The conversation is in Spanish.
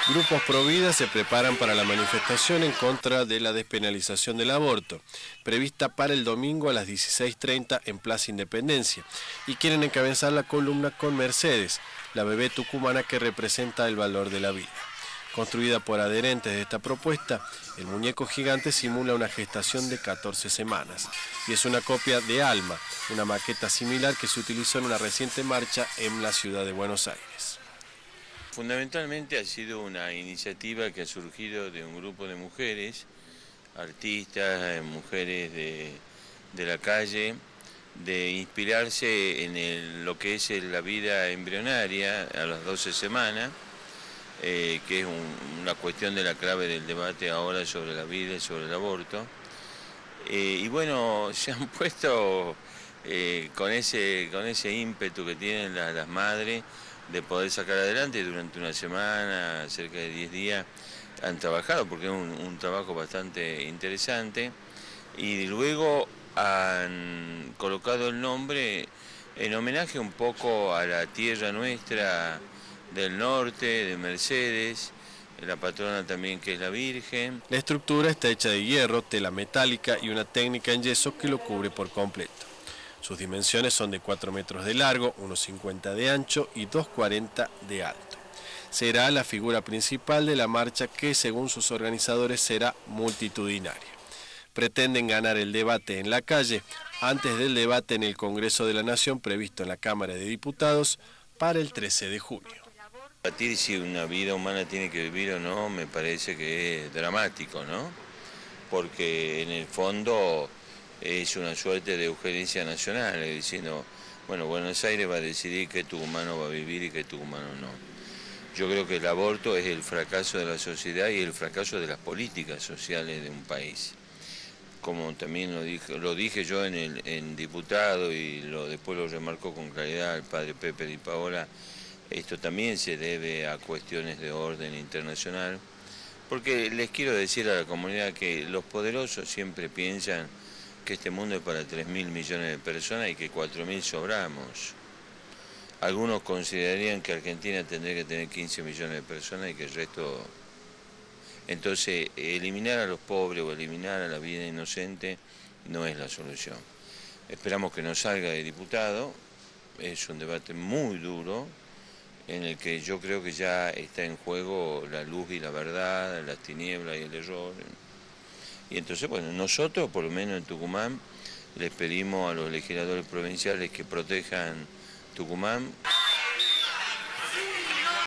Grupos pro vida se preparan para la manifestación en contra de la despenalización del aborto, prevista para el domingo a las 16:30 en Plaza Independencia, y quieren encabezar la columna con Mercedes, la bebé tucumana que representa el valor de la vida. Construida por adherentes de esta propuesta, el muñeco gigante simula una gestación de 14 semanas y es una copia de Alma, una maqueta similar que se utilizó en una reciente marcha en la ciudad de Buenos Aires. Fundamentalmente ha sido una iniciativa que ha surgido de un grupo de mujeres, artistas, mujeres de la calle, de inspirarse en lo que es la vida embrionaria a las 12 semanas, que es una cuestión de la clave del debate ahora sobre la vida y sobre el aborto. Y bueno, se han puesto con ese ímpetu que tienen las madres de poder sacar adelante durante una semana, cerca de 10 días, han trabajado porque es un trabajo bastante interesante y luego han colocado el nombre en homenaje un poco a la tierra nuestra del norte, de Mercedes, la patrona también que es la Virgen. La estructura está hecha de hierro, tela metálica y una técnica en yeso que lo cubre por completo. Sus dimensiones son de 4 metros de largo, unos 50 de ancho y 2,40 de alto. Será la figura principal de la marcha que, según sus organizadores, será multitudinaria. Pretenden ganar el debate en la calle antes del debate en el Congreso de la Nación previsto en la Cámara de Diputados para el 13 de junio. Debatir si una vida humana tiene que vivir o no me parece que es dramático, ¿no? Porque en el fondo es una suerte de eugenesia nacional, diciendo, bueno, Buenos Aires va a decidir qué tucumano va a vivir y qué tucumano no. Yo creo que el aborto es el fracaso de la sociedad y el fracaso de las políticas sociales de un país. Como también lo dije yo en diputado y después lo remarcó con claridad el padre Pepe Di Paola, esto también se debe a cuestiones de orden internacional, porque les quiero decir a la comunidad que los poderosos siempre piensan que este mundo es para 3.000 millones de personas y que 4.000 sobramos. Algunos considerarían que Argentina tendría que tener 15 millones de personas y que el resto... Entonces, eliminar a los pobres o eliminar a la vida inocente no es la solución. Esperamos que no salga de diputado, es un debate muy duro, en el que yo creo que ya está en juego la luz y la verdad, las tinieblas y el error. Y entonces, bueno, nosotros, por lo menos en Tucumán, les pedimos a los legisladores provinciales que protejan Tucumán.